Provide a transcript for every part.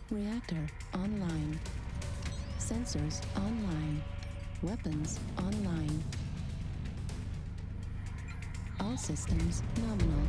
Reactor online. Sensors online. Weapons online. All systems nominal.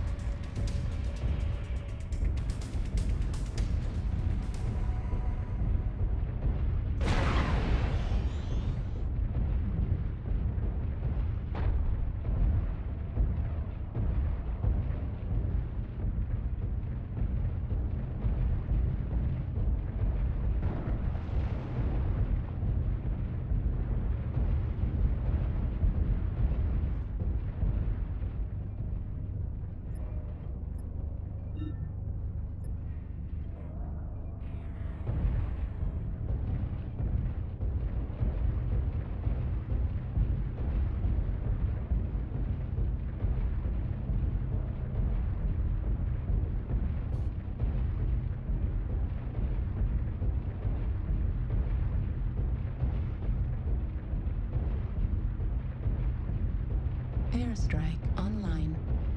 Airstrike online.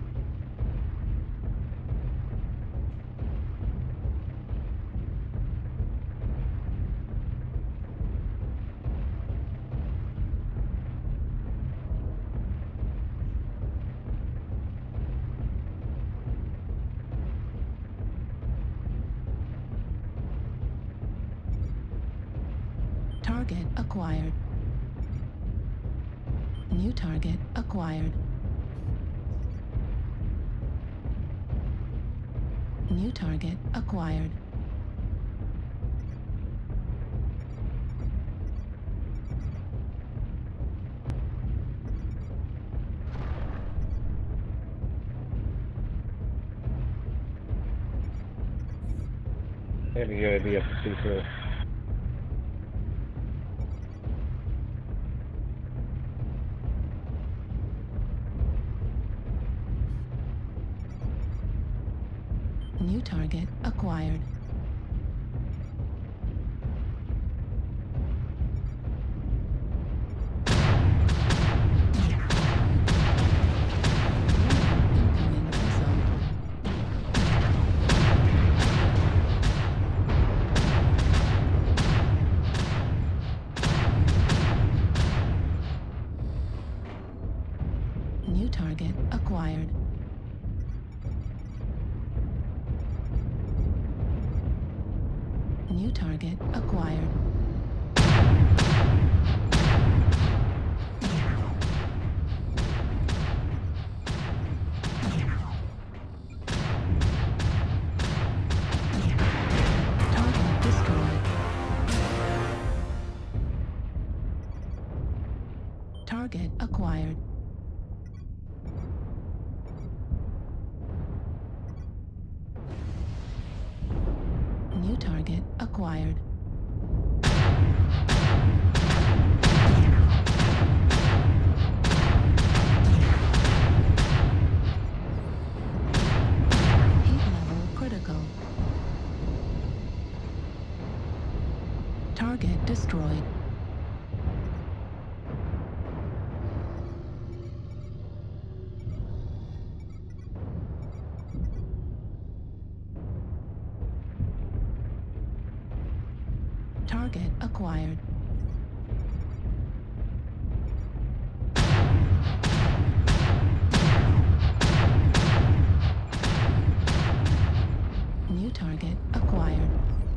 Target acquired. New target acquired. New target acquired. Heavy UAV up to C4. New target acquired. Incoming missile. New target acquired. New target acquired. Target destroyed. Target acquired. New target acquired. Heat level critical. Target destroyed. Target acquired. New target acquired.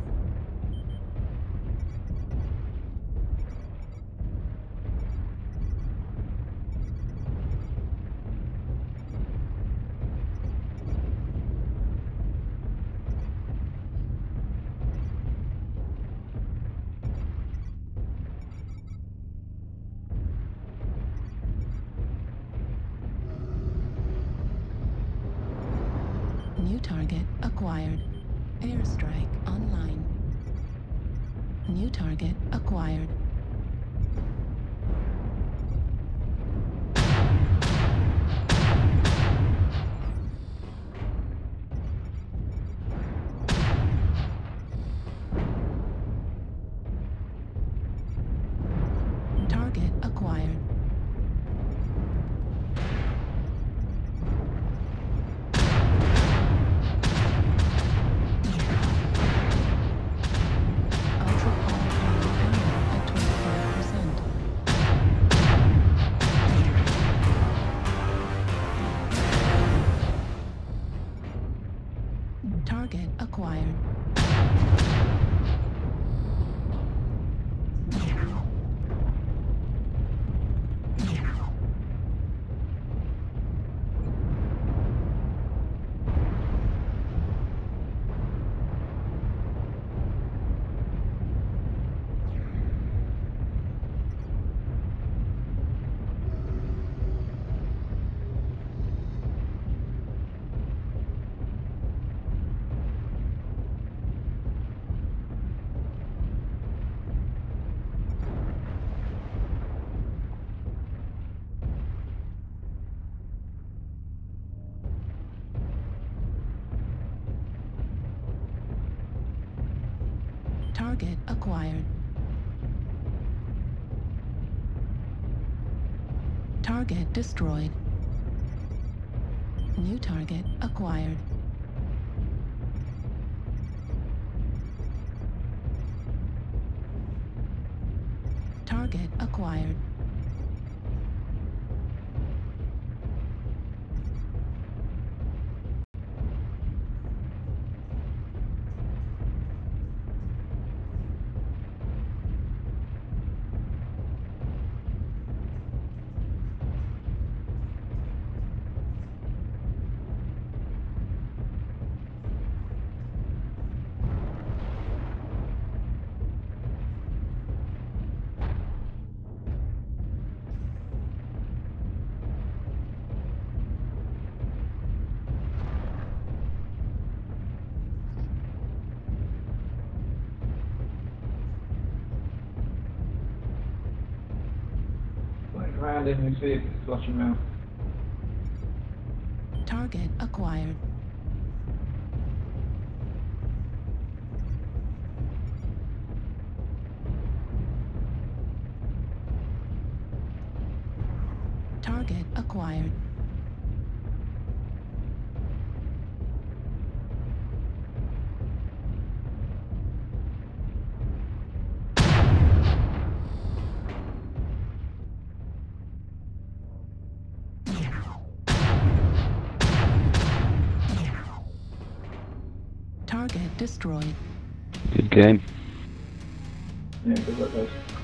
New target acquired. Airstrike online. New target acquired. Target acquired. Target acquired. Target acquired. Target destroyed. New target acquired. Target acquired. Around him and see if it's flushing around. Target acquired. Target acquired. Target destroyed. Good game. Yeah, good work, guys.